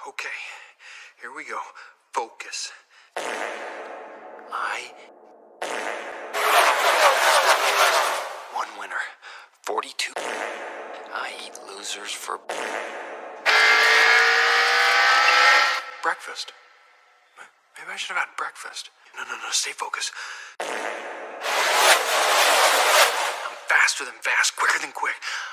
Okay, here we go. Focus. One winner. 42. I eat losers for breakfast. Maybe I should have had breakfast. No, stay focused. I'm faster than fast, quicker than quick.